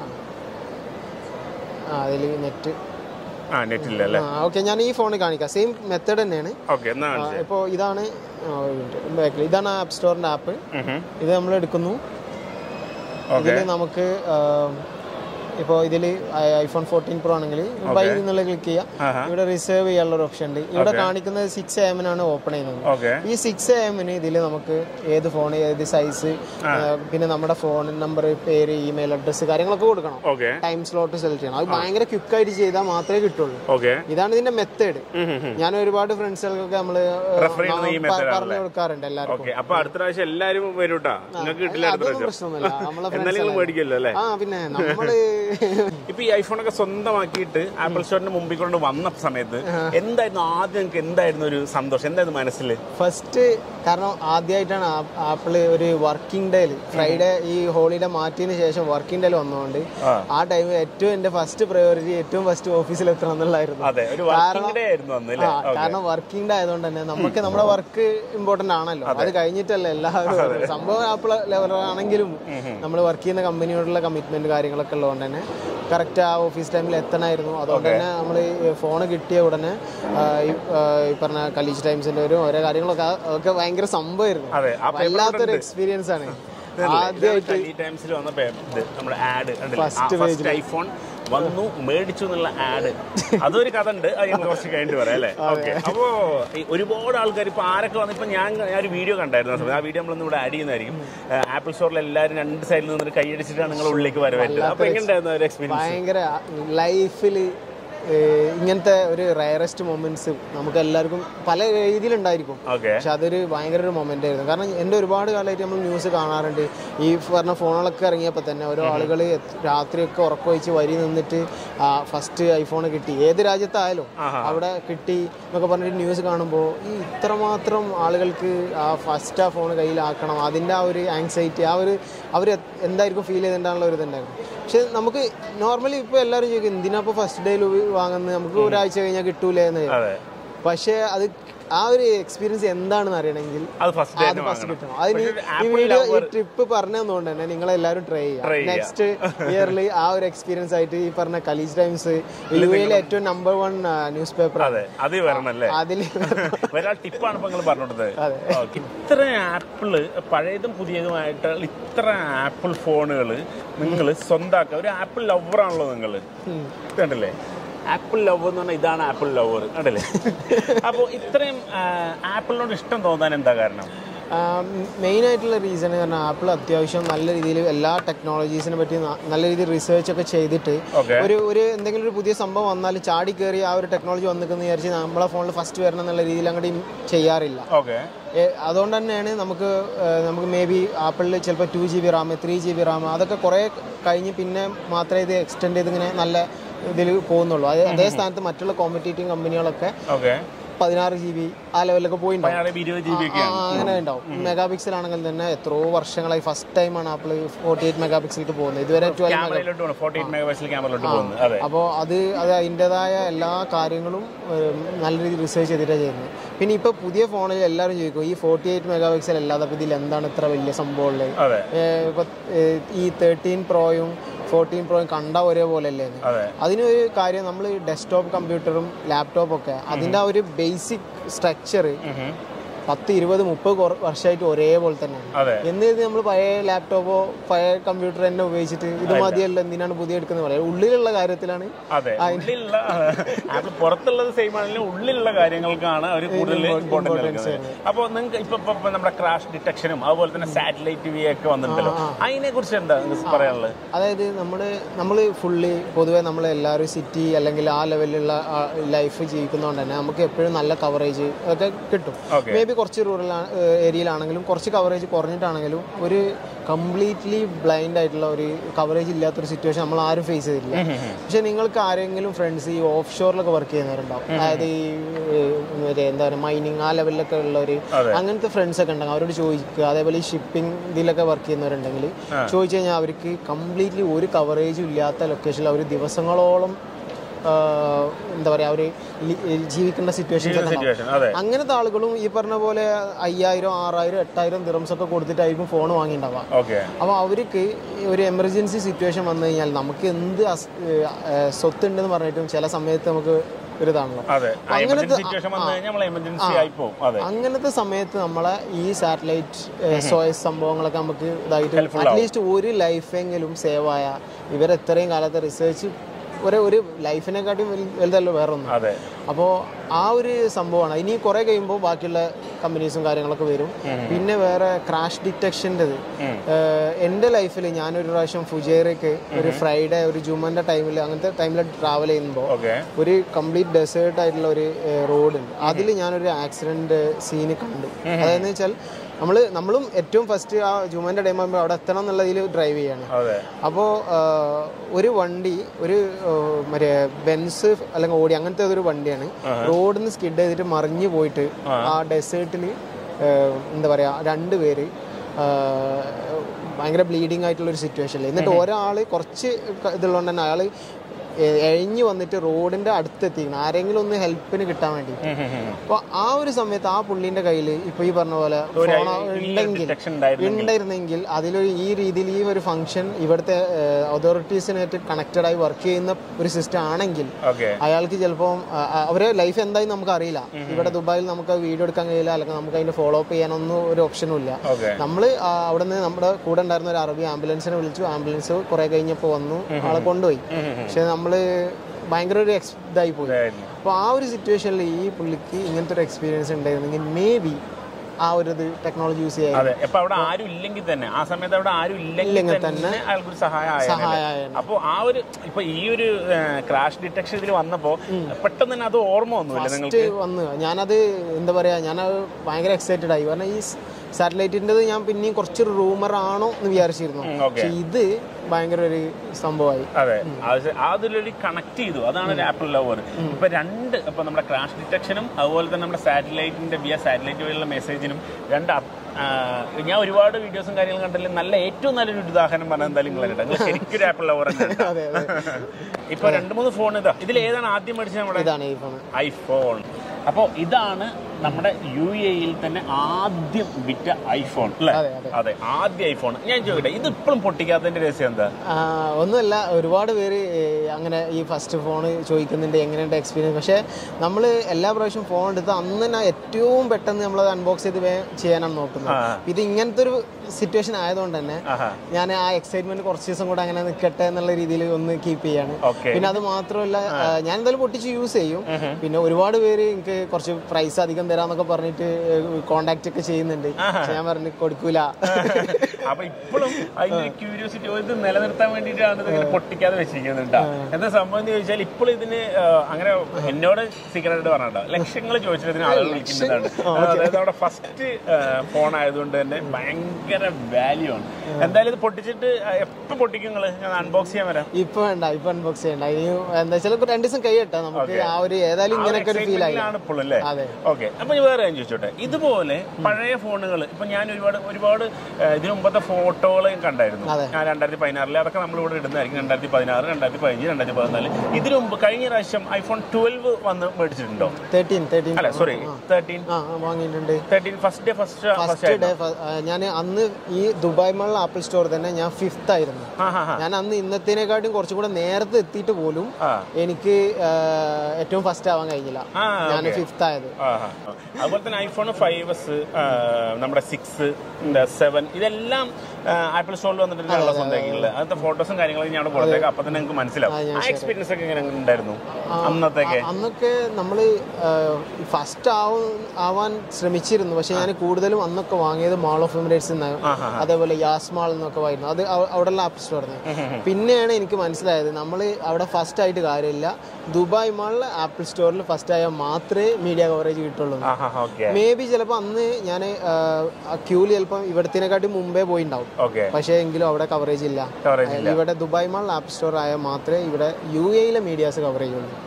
അതില് നെറ്റ് ആ നെറ്റ് ഇല്ല അല്ലേ? ഓക്കെ, ഞാൻ ഈ ഫോണിൽ കാണിക്കാം. സെയിം മെത്തേഡ് തന്നെയാണ്. ഇപ്പോൾ ഇതാണ് ഇതാണ് ആപ്പ് സ്റ്റോറിന്റെ ആപ്പ്. ഇത് നമ്മൾ എടുക്കുന്നു. ഇതിൽ നമുക്ക് ഇപ്പോൾ ഇതിൽ ഐഫോൺ ഫോർട്ടീൻ പ്രോ ആണെങ്കിൽ ബൈ എന്നുള്ള ക്ലിക്ക് ചെയ്യാം. ഇവിടെ റിസർവ് ചെയ്യാനുള്ള ഒരു ഓപ്ഷൻ ഉണ്ട്. ഇവിടെ കാണിക്കുന്നത് സിക്സ് എ എമ്മിനാണ് ഓപ്പൺ ചെയ്യുന്നത്. ഈ സിക്സ് എ എമ്മിന് ഇതിൽ നമുക്ക് ഏത് ഫോൺ, ഏത് സൈസ്, പിന്നെ നമ്മുടെ ഫോൺ നമ്പർ, പേര്, ഇമെയിൽ അഡ്രസ് കാര്യങ്ങളൊക്കെ കൊടുക്കണം. ടൈം സ്ലോട്ട് സെലക്ട് ചെയ്യണം. അത് ഭയങ്കര ക്വിക്കായിട്ട് ചെയ്താൽ മാത്രമേ കിട്ടുള്ളൂ. ഇതാണ് ഇതിന്റെ മെത്തേഡ്. ഞാൻ ഒരുപാട് ഫ്രണ്ട്സുകൾക്കൊക്കെ നമ്മള് പറഞ്ഞു കൊടുക്കാറുണ്ട് എല്ലാവർക്കും. അതൊന്നും പ്രശ്നമൊന്നുമില്ല. നമ്മളെ ഫ്രണ്ട്സ് ആ പിന്നെ നമ്മള് ഇപ്പൊ ഈ ഐഫോണൊക്കെ സ്വന്തമാക്കിയിട്ട് ആപ്പിൾ സ്റ്റോറിന്റെ മുമ്പിൽ കൊണ്ട് വന്ന സമയത്ത് എന്തായിരുന്നു ആദ്യം നിങ്ങൾക്ക് എന്തായിരുന്നു ഒരു സന്തോഷം, എന്തായിരുന്നു മനസ്സിൽ? ഫസ്റ്റ് കാരണം ആദ്യമായിട്ടാണ് ആപ്പിള് ഒരു വർക്കിംഗ് ഡേയില് ഫ്രൈഡേ ഈ ഹോളിഡേ മാറ്റിയതിന് ശേഷം വർക്കിംഗ് ഡേയിൽ വന്നതുകൊണ്ട് ആ ടൈമിൽ ഏറ്റവും എന്റെ ഫസ്റ്റ് പ്രയോറിറ്റി ഏറ്റവും ഫസ്റ്റ് ഓഫീസിൽ എത്തണം എന്നുള്ളായിരുന്നു. കാരണം വർക്കിംഗ് ഡേ ആയതുകൊണ്ട് തന്നെ നമുക്ക് നമ്മുടെ വർക്ക് ഇമ്പോർട്ടന്റ് ആണല്ലോ. അത് കഴിഞ്ഞിട്ടല്ലേ എല്ലാവരും സംഭവം ആപ്പിൾ ലെവലാണെങ്കിലും നമ്മൾ വർക്ക് ചെയ്യുന്ന കമ്പനിയോടുള്ള കമ്മിറ്റ്മെന്റ് കാര്യങ്ങളൊക്കെ ഉള്ളതുകൊണ്ട് തന്നെ കറക്റ്റ് ആ ഓഫീസ് ടൈമിൽ എത്തണമായിരുന്നു. അതുകൊണ്ട് തന്നെ നമ്മൾ ഫോണ് കിട്ടിയ ഉടനെ ഈ പറഞ്ഞ കലീജ് ടൈംസിന്റെ ഒരു ഓരോ കാര്യങ്ങളൊക്കെ അതൊക്കെ ഭയങ്കര സംഭവമായിരുന്നു. വല്ലാത്തൊരു എക്സ്പീരിയൻസ് ആണ്. ആദ്യമായിട്ട് ഐഫോൺ വന്നു മേടിച്ചു എന്നുള്ള ആഡ്, അതൊരു കഥ ഉണ്ട്, അത് ഞങ്ങൾ കുറച്ച് കഴിഞ്ഞിട്ട് പറയാം അല്ലേ? ഓക്കെ. അപ്പോൾ ഒരുപാട് ആൾക്കാർ ഇപ്പോൾ ആരൊക്കെ വന്നു, ഇപ്പം ഞാൻ ഞാൻ ഒരു വീഡിയോ കണ്ടായിരുന്നു, ആ സമയത്ത് ആ വീഡിയോ നമ്മളൊന്നും ഇവിടെ ആഡ് ചെയ്യുന്നതായിരിക്കും. ആപ്പിൾ സ്റ്റോറിൽ എല്ലാവരും രണ്ട് സൈഡിൽ നിന്നിട്ട് കൈയടിച്ചിട്ടാണ് നിങ്ങൾ ഉള്ളിലേക്ക് വരവേറ്റത്. അപ്പോൾ എങ്ങനെയായിരുന്നു ഒരു എക്സ്പീരിയൻസ്? ഭയങ്കര ലൈഫിൽ ഇങ്ങനത്തെ ഒരു റയറസ്റ്റ് മൊമെന്റ്സ് നമുക്ക് എല്ലാവർക്കും പല രീതിയിലുണ്ടായിരിക്കും. പക്ഷെ അതൊരു ഭയങ്കര ഒരു മൊമെന്റ് ആയിരുന്നു. കാരണം എൻ്റെ ഒരുപാട് കാലമായിട്ട് നമ്മൾ ന്യൂസ് കാണാറുണ്ട്, ഈ പറഞ്ഞ ഫോണുകളൊക്കെ ഇറങ്ങിയപ്പോൾ തന്നെ ഓരോ ആളുകൾ രാത്രിയൊക്കെ ഉറക്കമൊഴിച്ച് വരി നിന്നിട്ട് ഫസ്റ്റ് ഐഫോൺ കിട്ടി, ഏത് രാജ്യത്തായാലും അവിടെ കിട്ടി എന്നൊക്കെ പറഞ്ഞിട്ട് ന്യൂസ് കാണുമ്പോൾ ഈ ഇത്രമാത്രം ആളുകൾക്ക് ആ ഫസ്റ്റ് ആ ഫോൺ കയ്യിലാക്കണം, അതിൻ്റെ ആ ഒരു ആങ്സൈറ്റി, ആ ഒരു അവർ എന്തായിരിക്കും ഫീൽ ചെയ്തിട്ടുള്ള ഒരു ഇതുണ്ടായിരുന്നു. പക്ഷെ നമുക്ക് നോർമലി ഇപ്പോൾ എല്ലാവരും ചോദിക്കും എന്തിനാ ഇപ്പോൾ ഫസ്റ്റ് ഡേയിൽ വാങ്ങുന്നത്, നമുക്ക് ഒരാഴ്ച കഴിഞ്ഞാൽ കിട്ടൂലേ എന്ന്. പക്ഷേ അത് ആ ഒരു എക്സ്പീരിയൻസ് എന്താണെന്ന് അറിയണമെങ്കിൽ അത് ഫസ്റ്റ് കിട്ടണം. അതിന് ഈ വീഡിയോ ഈ ട്രിപ്പ് പറഞ്ഞതുകൊണ്ട് തന്നെ നിങ്ങളെല്ലാവരും ട്രൈ ചെയ്യാം. നെക്സ്റ്റ് ഇയറിൽ ആ ഒരു എക്സ്പീരിയൻസ് ആയിട്ട് ഈ പറഞ്ഞ കലീജ് ടൈംസ് യു എയിലെ ഏറ്റവും നമ്പർ വൺ ന്യൂസ് പേപ്പർ അതിൽ ടിപ്പാണ് നിങ്ങൾ പറഞ്ഞത്. ഇത്ര ആപ്പിള് പഴയതും പുതിയതുമായിട്ട് ഇത്ര ആപ്പിൾ ഫോണുകൾ നിങ്ങൾ സ്വന്തമാക്കുക. ഒരു ആപ്പിൾ ലവറാണല്ലോ നിങ്ങൾ, കണ്ടല്ലേ? ആപ്പിൾ ലവ് എന്ന് പറഞ്ഞാൽ ഇതാണ് ആപ്പിൾ ലവർ, കണ്ടല്ലേ? അപ്പോൾ ഇത്രയും ആപ്പിളിനോട് ഇഷ്ടം തോന്നാൻ എന്താ കാരണം? മെയിനായിട്ടുള്ള റീസൺ കാരണം ആപ്പിൾ അത്യാവശ്യം നല്ല രീതിയിൽ എല്ലാ ടെക്നോളജീസിനെ പറ്റി നല്ല രീതിയിൽ റിസർച്ച് ഒക്കെ ചെയ്തിട്ട് ഒരു ഒരു എന്തെങ്കിലും ഒരു പുതിയ സംഭവം വന്നാലും ചാടി കയറി ആ ഒരു ടെക്നോളജി വന്നിരിക്കുന്ന വിചാരിച്ച് നമ്മളെ ഫോണിൽ ഫസ്റ്റ് വരണം എന്നുള്ള രീതിയിൽ അങ്ങോട്ട് ചെയ്യാറില്ല. അതുകൊണ്ട് തന്നെയാണ് നമുക്ക് നമുക്ക് മേ ബി ആപ്പിളിൽ ചിലപ്പോൾ two G B RAM three G B RAM അതൊക്കെ കുറേ കഴിഞ്ഞ് പിന്നെ മാത്രമേ ഇത് എക്സ്റ്റെൻഡ് ചെയ്ത് ഇങ്ങനെ നല്ല ഇതിൽ പോകുന്നുള്ളൂ. അത് അതേ സ്ഥാനത്ത് മറ്റുള്ള കോമ്പറ്റീറ്റീവ് കമ്പനികളൊക്കെ പതിനാറ് ജി ബി ആ ലെവലിലൊക്കെ പോയിണ്ടാവും, അങ്ങനെ ഉണ്ടാവും. മെഗാ പിക്സൽ ആണെങ്കിൽ തന്നെ എത്രയോ വർഷങ്ങളായി ഫസ്റ്റ് ടൈമാണ് ആപ്പിൾ ഫോർട്ടി എയ്റ്റ് മെഗാ പിക്സലിലേക്ക് പോകുന്നത്. ഇതുവരെ അപ്പോൾ അത് അത് അതിൻ്റെതായ എല്ലാ കാര്യങ്ങളും നല്ല രീതിയിൽ റിസർച്ച് ചെയ്തിട്ടാണ് ചെയ്യുന്നത്. പിന്നെ ഇപ്പോൾ പുതിയ ഫോണിൽ എല്ലാവരും ചോദിക്കും ഈ ഫോർട്ടി എയ്റ്റ് മെഗാ പിക്സൽ അല്ലാതെ ഇതിൽ എന്താണ് ഇത്ര വലിയ സംഭവം ഉള്ളത്? ഇപ്പോൾ ഈ തേർട്ടീൻ പ്രോയും ഫോർട്ടീൻ പ്രോയും കണ്ട ഒരേപോലെ അല്ലേ? അതിനൊരു കാര്യം, നമ്മൾ ഡെസ്ക്ടോപ്പ് കമ്പ്യൂട്ടറും ലാപ്ടോപ്പും ഒക്കെ അതിൻ്റെ ആ ഒരു ബേസിക് സ്ട്രക്ചർ പത്ത് ഇരുപത് മുപ്പത് വർഷമായിട്ട് ഒരേപോലെ തന്നെയാണ്. എന്നിട്ട് നമ്മൾ പഴയ ലാപ്ടോപ്പോ പഴയ കമ്പ്യൂട്ടർ തന്നെ ഉപയോഗിച്ചിട്ട് ഇത് മതിയല്ലോ എന്തിനാണ് പുതിയ എടുക്കുന്നത് പറയാം. ഉള്ളിലുള്ള കാര്യത്തിലാണ്, പുറത്തുള്ളത് സെയിം ആണെങ്കിലും ഉള്ളിലുള്ള കാര്യങ്ങൾക്കാണ് അവർ കൂടുതൽ ഇമ്പോർട്ടൻസ്. അപ്പോൾ നിങ്ങൾക്ക് ഇപ്പൊ നമ്മുടെ ക്രാഷ് ഡിറ്റക്ഷനും അതുപോലെ തന്നെ സാറ്റലൈറ്റ് വി ഒക്കെ വന്നിട്ടുണ്ടല്ലോ, അതിനെ കുറിച്ച് എന്താ പറയാനുള്ളത്? അതായത് നമ്മള് നമ്മൾ ഫുള്ളി പൊതുവെ നമ്മൾ എല്ലാവരും സിറ്റി അല്ലെങ്കിൽ ആ ലെവലിലുള്ള ലൈഫ് ജീവിക്കുന്നതുകൊണ്ട് തന്നെ നമുക്ക് എപ്പോഴും നല്ല കവറേജ് ഒക്കെ കിട്ടും. മേ ബി കുറച്ച് റൂറൽ ഏരിയയിലാണെങ്കിലും കുറച്ച് കവറേജ് കുറഞ്ഞിട്ടാണെങ്കിലും ഒരു കംപ്ലീറ്റ്ലി ബ്ലൈൻഡ് ആയിട്ടുള്ള ഒരു കവറേജ് ഇല്ലാത്തൊരു സിറ്റുവേഷൻ നമ്മൾ ആരും ഫേസ് ചെയ്തിട്ടില്ല. പക്ഷെ നിങ്ങൾക്ക് ആരെങ്കിലും ഫ്രണ്ട്സ് ഈ ഓഫ് ഷോറിലൊക്കെ വർക്ക് ചെയ്യുന്നവരുണ്ടാവും, അതായത് ഈ എന്താ പറയുക മൈനിങ് ആ ലെവലിലൊക്കെ ഉള്ളവർ, അങ്ങനത്തെ ഫ്രണ്ട്സ് ഒക്കെ ഉണ്ടെങ്കിൽ അവരോട് ചോദിക്കുക. അതേപോലെ ഈ ഷിപ്പിംഗ് ഇതിലൊക്കെ വർക്ക് ചെയ്യുന്നവരുണ്ടെങ്കിൽ ചോദിച്ചു കഴിഞ്ഞാൽ അവർക്ക് കംപ്ലീറ്റ്ലി ഒരു കവറേജും ഇല്ലാത്ത ലൊക്കേഷനിൽ അവർ ദിവസങ്ങളോളം എന്താ പറയുക അവർ ജീവിക്കേണ്ട സിറ്റുവേഷൻസ്. അങ്ങനത്തെ ആളുകളും ഈ പറഞ്ഞ പോലെ അയ്യായിരം ആറായിരം എട്ടായിരം ദിറംസ് ഒക്കെ കൊടുത്തിട്ടായിരിക്കും ഫോൺ വാങ്ങിയിട്ടുണ്ടാവുക. അപ്പോൾ അവർക്ക് ഒരു എമർജൻസി സിറ്റുവേഷൻ വന്നു കഴിഞ്ഞാൽ നമുക്ക് എന്ത് സ്വത്ത് ഉണ്ടെന്ന് പറഞ്ഞിട്ടും ചില സമയത്ത് നമുക്ക് ഒരിതാണല്ലോ. അങ്ങനത്തെ അങ്ങനത്തെ സമയത്ത് നമ്മളെ ഈ സാറ്റലൈറ്റ് സോയസ് സംഭവങ്ങളൊക്കെ നമുക്ക് ഇതായിട്ട് അറ്റ്ലീസ്റ്റ് ഒരു ലൈഫെങ്കിലും സേവ് ആയ ഇവരെത്രയും കാലത്തെ റിസർച്ച് ഒരു ഒരു ലൈഫിനെക്കാട്ടും വലുതല്ലോ വേറൊന്നും. അപ്പോൾ ആ ഒരു സംഭവമാണ്. ഇനി കുറെ കഴിയുമ്പോൾ ബാക്കിയുള്ള കമ്പനീസും കാര്യങ്ങളൊക്കെ വരും. പിന്നെ വേറെ ക്രാഷ് ഡിറ്റക്ഷൻ്റെത് എൻ്റെ ലൈഫിൽ ഞാനൊരു പ്രാവശ്യം ഫുജൈറയ്ക്ക് ഒരു ഫ്രൈഡേ ഒരു ജുമൻ്റെ ടൈമിൽ അങ്ങനത്തെ ടൈമിൽ ട്രാവൽ ചെയ്യുമ്പോൾ ഒരു കംപ്ലീറ്റ് ഡെസേർട്ട് ആയിട്ടുള്ള ഒരു റോഡുണ്ട്, അതിൽ ഞാനൊരു ആക്സിഡൻറ്റ് സീന് കണ്ടു. അതായത് വെച്ചാൽ നമ്മൾ നമ്മളും ഏറ്റവും ഫസ്റ്റ് ആ ജുമാൻ്റെ ടൈം ആകുമ്പോൾ അവിടെ എത്തണം എന്നുള്ളതിൽ ഡ്രൈവ് ചെയ്യാണ്. അപ്പോൾ ഒരു വണ്ടി ഒരു മറ്റേ ബെൻസ് അല്ലെങ്കിൽ ഓടി അങ്ങനത്തെ ഒരു വണ്ടിയാണ് റോഡിൽ നിന്ന് സ്കിഡ് ചെയ്തിട്ട് മറിഞ്ഞു പോയിട്ട് ആ ഡെസേർട്ടിൽ എന്താ പറയുക രണ്ട് പേര് ഭയങ്കര ബ്ലീഡിങ് ആയിട്ടുള്ളൊരു സിറ്റുവേഷനിൽ. എന്നിട്ട് ഒരാൾ കുറച്ച് ഇതുള്ളതുകൊണ്ട് തന്നെ അയാൾ എഴിഞ്ഞു വന്നിട്ട് റോഡിന്റെ അടുത്തെത്തിക്കണം, ആരെങ്കിലും ഒന്ന് ഹെൽപ്പിന് കിട്ടാൻ വേണ്ടി. അപ്പൊ ആ ഒരു സമയത്ത് ആ പുള്ളിന്റെ കയ്യിൽ ഇപ്പൊ ഈ പറഞ്ഞ പോലെ ഫോൺ ഉണ്ടെങ്കിൽ ഉണ്ടായിരുന്നെങ്കിൽ അതിലൊരു ഈ രീതിയിൽ ഈ ഒരു ഫംഗ്ഷൻ ഇവിടുത്തെ അതോറിറ്റീസിനായിട്ട് കണക്റ്റഡ് ആയി വർക്ക് ചെയ്യുന്ന ഒരു സിസ്റ്റം ആണെങ്കിൽ അയാൾക്ക് ചിലപ്പോൾ അവരെ ലൈഫ് എന്തായി നമുക്ക് അറിയില്ല. ഇവിടെ ദുബായിൽ നമുക്ക് വീഡിയോ എടുക്കാൻ കഴിയില്ല, അല്ലെങ്കിൽ നമുക്ക് അതിന്റെ ഫോളോ അപ്പ് ചെയ്യാനൊന്നും ഒരു ഓപ്ഷനും ഇല്ല. നമ്മൾ അവിടെ നിന്ന് നമ്മുടെ കൂടെ ഉണ്ടായിരുന്ന ഒരു അറബി ആംബുലൻസിനെ വിളിച്ചു, ആംബുലൻസ് കുറെ കഴിഞ്ഞപ്പോൾ വന്നു, ആളെ കൊണ്ടുപോയി. പക്ഷെ നമ്മള് ഭയങ്കര ഒരു എക്സ് ഇതായി പോയി. അപ്പോൾ ആ ഒരു സിറ്റുവേഷനിൽ ഈ പുള്ളിക്ക് ഇങ്ങനത്തെ ഒരു എക്സ്പീരിയൻസ് ഉണ്ടായിരുന്നെങ്കിൽ മേ ബി ആ ഒരു ടെക്നോളജി യൂസ് ചെയ്യാം. അവിടെ ആരും ഇല്ലെങ്കിൽ തന്നെ ആ സമയത്ത് അവിടെ ആരും ഇല്ലെങ്കിൽ തന്നെ അയാൾക്കൊരു സഹായം. അപ്പോൾ ആ ഒരു ഇപ്പൊ ഈ ഒരു ക്രാഷ് ഡിറ്റക്ഷൻ ഇതിൽ വന്നപ്പോ പെട്ടെന്ന് തന്നെ അത് ഓർമ്മ വന്നു നിങ്ങൾക്ക് വന്നു. ഞാനത് എന്താ പറയാ, ഞാനത് ഭയങ്കര എക്സൈറ്റഡ് ആയി. കാരണം ഈ സാറ്റലൈറ്റിൻ്റെത് ഞാൻ പിന്നെയും കുറച്ചൊരു റൂമർ ആണോ എന്ന് വിചാരിച്ചിരുന്നു. പക്ഷെ ഇത് ഭയങ്കര ഒരു സംഭവമായി. അതെ, അതിലൊരു കണക്ട് ചെയ്തു. അതാണ് ആപ്പിൾ ലവർ. ഇപ്പൊ രണ്ട് ഇപ്പൊ നമ്മുടെ ക്രാഷ് ഡിറ്റക്ഷനും അതുപോലെ തന്നെ നമ്മുടെ സാറ്റലൈറ്റിന്റെ വിയ സാറ്റലൈറ്റ് വഴിയുള്ള മെസ്സേജിനും രണ്ട് ഞാൻ ഒരുപാട് വീഡിയോസും കാര്യങ്ങളും കണ്ടല്ലേ. നല്ല ഏറ്റവും നല്ലൊരു ഉദാഹരണം പറഞ്ഞാൽ എന്തായാലും നിങ്ങൾ ശരിക്കും ഒരു ആപ്പിൾ ലവർ തന്നെ. ഇപ്പൊ രണ്ട് മൂന്ന് ഫോൺ ഇതാ, ഇതിൽ ഏതാണ് ആദ്യം മേടിച്ചത്? നമ്മുടെ ഐഫോൺ. അപ്പോൾ ഇതാണ് നമ്മുടെ യു എയിൽ തന്നെ ആദ്യം വിറ്റ ഐഫോൺ അല്ലേ? അതെ, ആദ്യ ഐഫോൺ. ഞാൻ ചോദിക്കട്ടെ, ഇത് ഇപ്പോഴും പൊട്ടിക്കാത്തതിന്റെ രഹസ്യം എന്താ? ഒന്നുമല്ല, ഒരുപാട് പേര് അങ്ങനെ ഈ ഫസ്റ്റ് ഫോൺ ചോദിക്കുന്നുണ്ട് എങ്ങനെയുണ്ട് എക്സ്പീരിയൻസ്. പക്ഷേ നമ്മൾ എല്ലാ പ്രാവശ്യം ഫോൺ എടുത്ത് അന്ന് തന്നെ ഏറ്റവും പെട്ടെന്ന് നമ്മളത് അൺബോക്സ് ചെയ്ത് ചെയ്യാനാണ് നോക്കുന്നത്. ഇത് ഇങ്ങനത്തെ ഒരു സിറ്റുവേഷൻ ആയതുകൊണ്ട് തന്നെ ഞാൻ ആ എക്സൈറ്റ്മെന്റ് കുറച്ച് ദിവസം കൂടെ അങ്ങനെ നിൽക്കട്ടെ എന്നുള്ള രീതിയിൽ ഒന്ന് കീപ്പ് ചെയ്യാണ്. പിന്നെ അത് മാത്രമല്ല, ഞാൻ എന്തായാലും പൊട്ടിച്ച് യൂസ് ചെയ്യും. പിന്നെ ഒരുപാട് പേര് എനിക്ക് കുറച്ച് പ്രൈസ് അധികം തരാന്നൊക്കെ പറഞ്ഞിട്ട് കോണ്ടാക്ട് ഒക്കെ ചെയ്യുന്നുണ്ട്. ഞാൻ പറഞ്ഞു കൊടുക്കൂല. അപ്പൊ ഇപ്പോഴും അതിന്റെ ക്യൂരിയോസിറ്റി ഇത് നിലനിർത്താൻ വേണ്ടിയിട്ടാണ് ഇതിങ്ങനെ പൊട്ടിക്കാതെ വെച്ചിരിക്കുന്നുണ്ട്. എന്താ സംഭവം എന്ന് ചോദിച്ചാൽ ഇപ്പോൾ ഇതിന് അങ്ങനെ എന്നോട് സീക്രട്ട് പറഞ്ഞിട്ടോ ലക്ഷങ്ങൾ ചോദിച്ചിട്ട് ഇതിന് ആളുകൾ വിളിക്കുന്നതാണ്. അതായത് അവിടെ ഫസ്റ്റ് ഫോൺ ആയതുകൊണ്ട് തന്നെ ഭയങ്കര വാല്യൂ ആണ്. എന്തായാലും ഇത് പൊട്ടിച്ചിട്ട് എപ്പോ പൊട്ടിക്കും നിങ്ങൾ? ഞാൻ അൺബോക്സ് ചെയ്യാൻ വരാം. ഇപ്പൊ വേണ്ട, ഇപ്പൊ അൺബോക്സ് ചെയ്യണ്ട. എന്താ വെച്ചാൽ രണ്ടു ദിവസം കഴിയട്ടെ നമുക്ക് ആ ഒരു ഏതായാലും ഇങ്ങനെയൊക്കെ ഒരു ഫീൽ ആയി. ഇപ്പോഴല്ലേ? ഓക്കെ. അപ്പൊ വേറെ ഞാൻ ചോദിച്ചോട്ടെ, ഇതുപോലെ പഴയ ഫോണുകൾ ഇപ്പൊ ഞാൻ ഒരുപാട് ഒരുപാട് ഇതിനു മുമ്പത്തെ ഫോട്ടോകൾ കണ്ടായിരുന്നു. ഞാൻ രണ്ടായിരത്തി പതിനാറില് അതൊക്കെ നമ്മളിവിടെ ഇടുന്നതായിരിക്കും. രണ്ടായിരത്തി പതിനാറ് രണ്ടായിരത്തി പതിനഞ്ച് രണ്ടായിരത്തി പതിനാല് ഇതിനു മുമ്പ് കഴിഞ്ഞ പ്രാവശ്യം ഐഫോൺ ട്വൽവ് വന്ന് മേടിച്ചിട്ടുണ്ടോ? അല്ല സോറി തേർട്ടീൻ വാങ്ങിയിട്ടുണ്ട്. Thirteen first day first first day ഞാൻ അന്ന് ഈ ദുബായ് മാളിലെ ആപ്പിൾ സ്റ്റോർ തന്നെ ഞാൻ ഫിഫ്ത്ത് ആയിരുന്നു. ഞാൻ അന്ന് ഇന്നത്തേനെക്കാട്ടും കുറച്ചും കൂടെ നേരത്തെ എത്തിയിട്ട് പോലും എനിക്ക് ഏറ്റവും ഫസ്റ്റ് ആവാൻ കഴിഞ്ഞില്ല. ഞാൻ ഫിഫ്ത്ത് ആയത്. അതുപോലെ തന്നെ ഐഫോൺ ഫൈവ് എസ്, നമ്മുടെ സിക്സ്, സെവൻ ഇതെല്ലാം ആപ്പിൾ സ്റ്റോറിൽ വന്നിട്ടുള്ള സ്വന്തമാക്കിയുള്ളത്. അതിന്റെ ഫോട്ടോസും കാര്യങ്ങളൊക്കെ ഞാൻ കൊടുത്തേക്കാം. അപ്പൊ തന്നെ നിങ്ങൾക്ക് മനസ്സിലാവും ആ എക്സ്പീരിയൻസ് ഒക്കെ എങ്ങനെ ഉണ്ടായിരുന്നു അന്നത്തേക്ക്. അന്നൊക്കെ നമ്മള് ഫസ്റ്റ് ആവാൻ ശ്രമിച്ചിരുന്നു. പക്ഷെ ഞാൻ കൂടുതലും അന്നൊക്കെ വാങ്ങിയത് മാൾ ഓഫ് എമിറേറ്റ്സ് നിന്നാണ്, അതേപോലെ യാസ് മാൾ എന്നൊക്കെ ആയിരുന്നു. അത് അവിടെയുള്ള ആപ്പിൾ സ്റ്റോറിന്. പിന്നെയാണ് എനിക്ക് മനസ്സിലായത് നമ്മൾ അവിടെ ഫസ്റ്റ് ആയിട്ട് കാര്യമില്ല, ദുബായ് മാളിലെ ആപ്പിൾ സ്റ്റോറിൽ ഫസ്റ്റ് ആയാൽ മാത്രമേ മീഡിയ കവറേജ് കിട്ടുള്ളൂ. മേ ബി ചിലപ്പോൾ അന്ന് ഞാൻ ക്യൂല് ചിലപ്പോൾ ഇവിടത്തിനെക്കാട്ടി മുമ്പേ പോയിണ്ടാവും. പക്ഷേ എങ്കിലും അവിടെ കവറേജ് ഇല്ല. ഇവിടെ ദുബായ് മാൾ ആപ്പ് സ്റ്റോർ ആയാൽ മാത്രമേ ഇവിടെ യു എയിലെ മീഡിയാസ് കവറേജ് ഉള്ളൂ.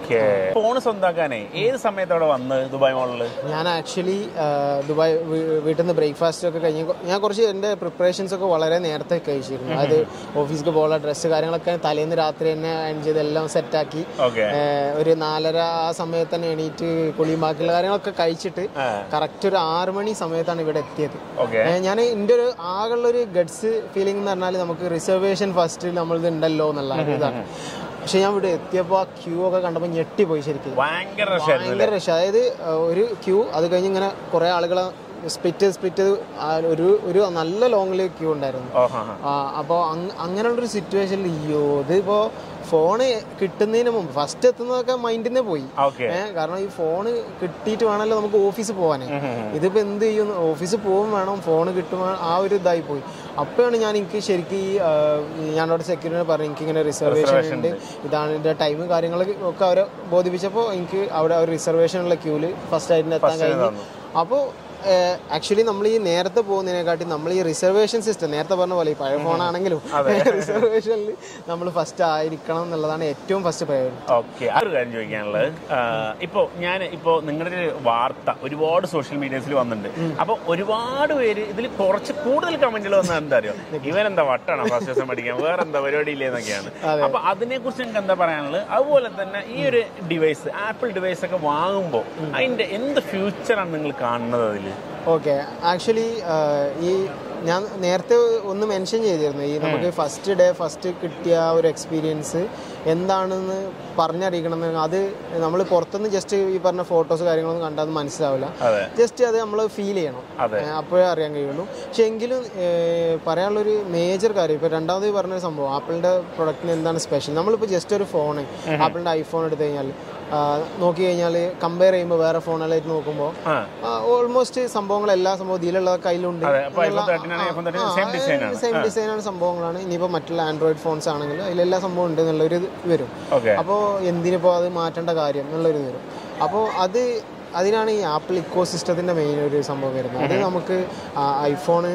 ഫോൺ സ്വന്തമാക്കാനേ ഏത് സമയത്ത് അവിടെ വന്ന് ദുബായ് മാളില്? ഞാൻ ആക്ച്വലി ദുബായ് വീട്ടിൽ നിന്ന് ബ്രേക്ക്ഫാസ്റ്റ് ഒക്കെ കഴിഞ്ഞ് ഞാൻ കുറച്ച് എൻ്റെ പ്രിപ്പറേഷൻസ് ഒക്കെ വളരെ നേരത്തെ കഴിച്ചിരുന്നു. അതായത് ഓഫീസിലേക്ക് പോകാനുള്ള ഡ്രസ്സ് കാര്യങ്ങളൊക്കെ തലേന്ന് രാത്രി തന്നെ അയൺ ചെയ്ത് എല്ലാം സെറ്റാക്കി ഒരു നാലര ആ സമയത്ത് തന്നെ എണീറ്റ് കുളിയും ബാക്കിയുള്ള കാര്യങ്ങളൊക്കെ കഴിച്ചിട്ട് കറക്റ്റ് ഒരു ആറ് മണി സമയത്താണ് ഇവിടെ എത്തിയത്. ഞാൻ എൻ്റെ ഒരു ആകെയുള്ള ഒരു ഗഡ്സ് ഫീലിംഗ് എന്ന് പറഞ്ഞാൽ നമുക്ക് റിസർവേഷൻ ഫസ്റ്റ് നമ്മളിത് ഉണ്ടല്ലോ എന്നുള്ള ഇതാണ്. പക്ഷെ ഞാൻ ഇവിടെ എത്തിയപ്പോൾ ആ ക്യൂ ഒക്കെ കണ്ടപ്പോൾ ഞെട്ടിപ്പോയി. ശരിക്കും ഭയങ്കര ഭയങ്കര റഷ്. അതായത് ഒരു ക്യൂ, അത് കഴിഞ്ഞ് ഇങ്ങനെ കുറെ ആളുകളെ സ്പ്ലിറ്റ് സ്പ്ലിറ്റ് ഒരു ഒരു നല്ല ലോങ്ങില് ക്യൂ ഉണ്ടായിരുന്നു. അപ്പോൾ അങ്ങനെയുള്ളൊരു സിറ്റുവേഷനിൽ അയ്യോ ഇതിപ്പോ ഫോണ് കിട്ടുന്നതിന് മുമ്പ് ഫസ്റ്റ് എത്തുന്നതൊക്കെ മൈൻഡിൽ നിന്ന് പോയി. കാരണം ഈ ഫോണ് കിട്ടിയിട്ട് വേണമല്ലോ നമുക്ക് ഓഫീസിൽ പോകാനേ. ഇതിപ്പോ എന്ത് ചെയ്യും, ഓഫീസിൽ പോകും വേണം, ഫോണ് കിട്ടുമ്പോൾ ആ ഒരു ഇതായി പോയി. അപ്പോഴാണ് ഞാൻ എനിക്ക് ശരിക്കും ഈ ഞാനവിടെ സെക്യൂരിറ്റി പറഞ്ഞു എനിക്ക് ഇങ്ങനെ റിസർവേഷൻ ഉണ്ട്, ഇതാണ് ഇതിന്റെ ടൈമും കാര്യങ്ങളൊക്കെ ഒക്കെ അവരെ ബോധിപ്പിച്ചപ്പോൾ എനിക്ക് അവിടെ ഒരു റിസർവേഷനുള്ള ക്യൂല് ഫസ്റ്റ് ആയിട്ട് എത്താൻ കഴിഞ്ഞു. അപ്പോൾ ആക്ച്വലി നമ്മൾ ഈ നേരത്തെ പോകുന്നതിനെക്കാട്ടി നമ്മൾ ഈ റിസർവേഷൻ സിസ്റ്റം നേരത്തെ പറഞ്ഞ പോലെ ഈ പഴയ ഫോണാണെങ്കിലും റിസർവേഷനിൽ നമ്മൾ ഫസ്റ്റ് ആയിരിക്കണം എന്നുള്ളതാണ് ഏറ്റവും ഫസ്റ്റ് പ്രയോറിറ്റി. ഓക്കെ, ഒരു കാര്യം ചോദിക്കാനുള്ളത്, ഇപ്പോൾ ഞാൻ ഇപ്പോൾ നിങ്ങളുടെ ഒരു വാർത്ത ഒരുപാട് സോഷ്യൽ മീഡിയസിൽ വന്നിട്ടുണ്ട്. അപ്പോൾ ഒരുപാട് പേര് ഇതിൽ കുറച്ച് കൂടുതൽ കമന്റുകൾ വന്നാൽ എന്താ അറിയോ, ഇവനെന്താ വട്ടാണ് ഫസ്റ്റ് ദിവസം പഠിക്കാൻ, വേറെ എന്താ പരിപാടി ഇല്ലേ എന്നൊക്കെയാണ്. അപ്പൊ അതിനെ കുറിച്ച് നിങ്ങൾക്ക് എന്താ പറയാനുള്ളത്? അതുപോലെ തന്നെ ഈ ഒരു ഡിവൈസ് ആപ്പിൾ ഡിവൈസ് ഒക്കെ വാങ്ങുമ്പോൾ അതിന്റെ എന്ത് ഫ്യൂച്ചറാണ് നിങ്ങൾ കാണുന്നത് അതിൽ? ഓക്കെ, ആക്ച്വലി ഈ ഞാൻ നേരത്തെ ഒന്ന് മെൻഷൻ ചെയ്തിരുന്നു, ഈ നമുക്ക് ഫസ്റ്റ് ഡേ ഫസ്റ്റ് കിട്ടിയ ഒരു എക്സ്പീരിയൻസ് എന്താണെന്ന് പറഞ്ഞറിയിക്കണമെന്ന്. അത് നമ്മൾ പുറത്തുനിന്ന് ജസ്റ്റ് ഈ പറഞ്ഞ ഫോട്ടോസ് കാര്യങ്ങളൊന്നും കണ്ടാൽ മനസ്സിലാവില്ല, ജസ്റ്റ് അത് നമ്മൾ ഫീൽ ചെയ്യണം, അപ്പോഴേ അറിയാൻ കഴിയുള്ളൂ. പക്ഷെ എങ്കിലും പറയാനുള്ളൊരു മേജർ കാര്യം, ഇപ്പോൾ രണ്ടാമത് പറഞ്ഞ സംഭവം ആപ്പിളിൻ്റെ പ്രൊഡക്റ്റിന് എന്താണ് സ്പെഷ്യൽ. നമ്മളിപ്പോൾ ജസ്റ്റ് ഒരു ഫോണ് ആപ്പിളിൻ്റെ ഐഫോൺ എടുത്തു കഴിഞ്ഞാൽ നോക്കി കഴിഞ്ഞാൽ കമ്പയർ ചെയ്യുമ്പോൾ വേറെ ഫോണുകളായിട്ട് നോക്കുമ്പോൾ ഓൾമോസ്റ്റ് സംഭവങ്ങൾ എല്ലാ സംഭവം ഇതിലുള്ള കയ്യിലുണ്ട്, സെയിം ഡിസൈനാണ് സംഭവങ്ങളാണ്. ഇനിയിപ്പോൾ മറ്റുള്ള ആൻഡ്രോയിഡ് ഫോൺസ് ആണെങ്കിൽ അതിലെല്ലാ സംഭവം ഉണ്ട് എന്നുള്ളൊരു വരും. അപ്പോൾ എന്തിനിപ്പോൾ അത് മാറ്റേണ്ട കാര്യം എന്നുള്ളൊരു വരും. അപ്പോൾ അത് അതിനാണ് ഈ ആപ്പിൾ ഇക്കോ സിസ്റ്റത്തിൻ്റെ മെയിൻ ഒരു സംഭവം വരുന്നത്. അത് നമുക്ക് ഐഫോണ്,